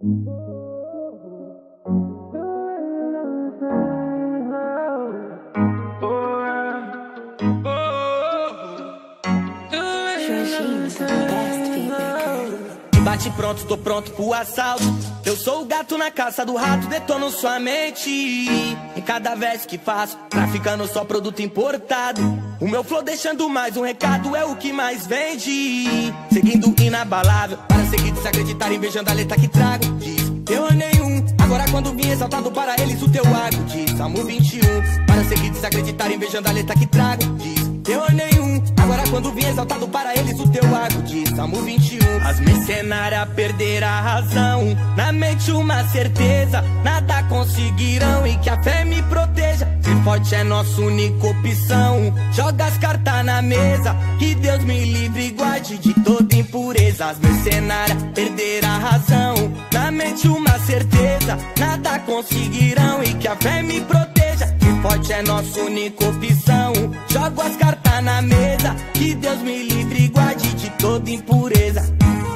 Bate pronto, tô pronto pro assalto. Eu sou o gato na caça do rato, detono sua mente. Em cada verso que faço, traficando só produto importado. O meu flow deixando mais um recado, é o que mais vende. Seguindo inabalável, para seguir desacreditar, invejando a letra que trago. Diz, eu nenhum. Agora quando vim exaltado para eles, o teu água. Diz, Salmo 21. Para seguir desacreditar, invejando a letra que trago. Diz, eu nenhum. Agora quando vim exaltado para eles, o teu água. Diz, Salmo 21. As mercenárias perderam a razão, na mente uma certeza, nada conseguirão e que a fé me proteja. Ser forte é nossa única opção. Joga as cartas na mesa, que Deus me livre e guarde de toda impureza. As mercenárias perderam a razão, na mente uma certeza, nada conseguirão e que a fé me proteja. Ser forte é nossa única opção. Jogo as cartas na mesa, que Deus me livre e guarde de toda impureza.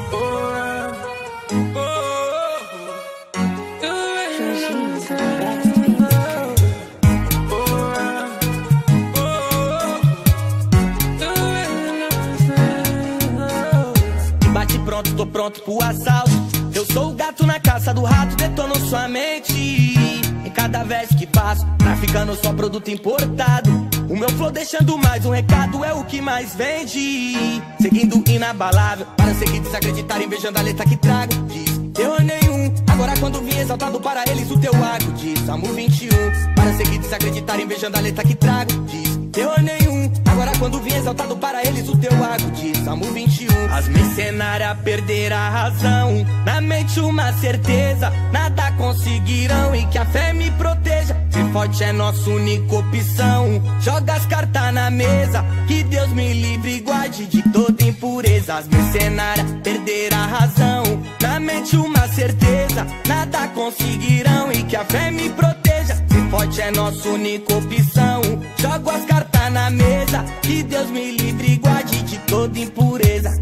Bate pronto, tô pronto pro assalto. Eu sou o gato na caça do rato, detono sua mente. Em cada verso que faço, traficando só produto importado. O meu flow deixando mais um recado, é o que mais vende. Seguindo inabalável, para seguir desacreditar, invejando a letra que trago. Diz, eu nenhum. Agora quando vim exaltado para eles, o teu água. Diz, Salmo 21. Para seguir desacreditar, invejando a letra que trago. Diz, eu nenhum. Agora quando vim exaltado para eles, o teu água. Diz, Salmo 21. As mercenárias perderam a razão, na mente uma certeza, nada conseguirão e que a fé me proteja. Ser forte é nossa única opção. Joga as cartas na mesa, que Deus me livre e guarde de toda impureza. As mercenárias perderam a razão, na mente uma certeza, nada conseguirão e que a fé me proteja. Ser forte é nossa única opção. Jogo as cartas na mesa, que Deus me livre e guarde de toda impureza.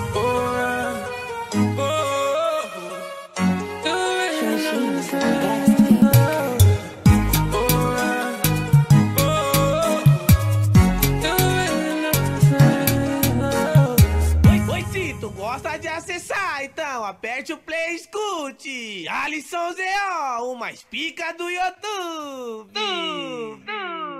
Gosta de acessar? Então aperte o play e escute Alisson ZO, o mais pica do YouTube.